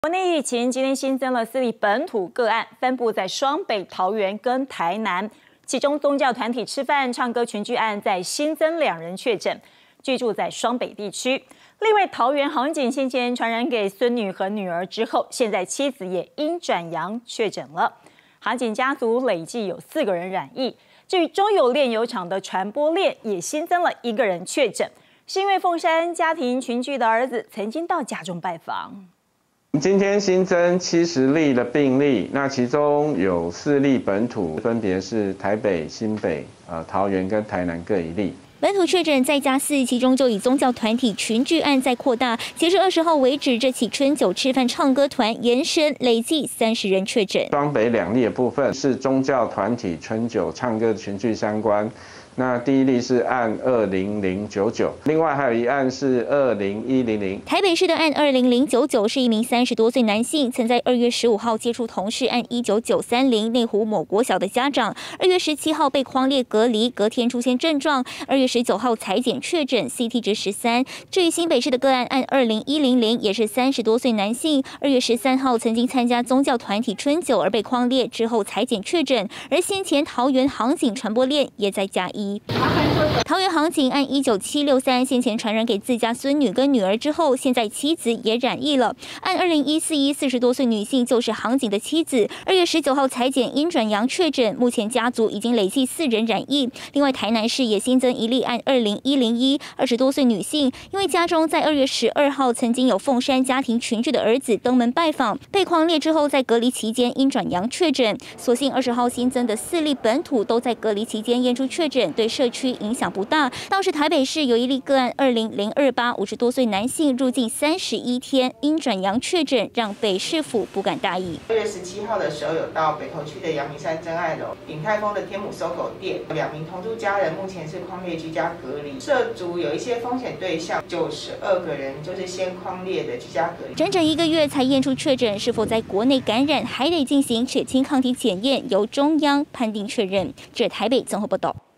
国内疫情今天新增了4例本土个案，分布在双北、桃园跟台南。其中宗教团体吃饭、唱歌群聚案再新增2人确诊，居住在双北地区。另外，桃园航警先前传染给孙女和女儿之后，现在妻子也因转阳确诊了。航警家族累计有4个人染疫。至于中油炼油厂的传播链也新增了1个人确诊，是因为凤山家庭群聚的儿子曾经到家中拜访。 今天新增70例的病例，那其中有4例本土，分别是台北、新北、桃园跟台南各1例。 本土确诊再加4，其中就以宗教团体群聚案再扩大。截至20号为止，这起春酒吃饭唱歌团延伸，累计30人确诊。 双北2例的部分是宗教团体春酒唱歌群聚相关。那第1例是案20099，另外还有一案是20100。 台北市的案20099是一名30多岁男性，曾在2月15号接触同事案19930内湖某国小的家长，2月17号被匡列隔离，隔天出现症状，2月19号采检确诊 ，CT 值13。至于新北市的个案20100也是30多岁男性，2月13号曾经参加宗教团体春酒而被匡列，之后采检确诊。而先前桃园航警传播链也在加1。桃园航警案19763先前传染给自家孙女跟女儿之后，现在妻子也染疫了。案20141 40多岁女性就是航警的妻子，2月19号采检阴转阳确诊，目前家族已经累计4人染疫。另外，台南市也新增1例案20101 20多岁女性，因为家中在2月12号曾经有凤山家庭群聚的儿子登门拜访，被匡列之后在隔离期间阴转阳确诊。所幸20号新增的4例本土都在隔离期间验出确诊，对社区影响不大。倒是台北市有1例个案20028 50多岁男性入境31天因转阳确诊，让北市府不敢大意。 2月17号的时候，有到北投区的阳明山真爱楼、鼎泰丰的天母搜狗店，2名同住家人目前是匡列居家隔离。涉足有一些风险对象92个人，就是先匡列的居家隔离。 整整1个月才验出确诊，是否在国内感染，还得进行血清抗体检验，由中央判定确认。这台北综合报道。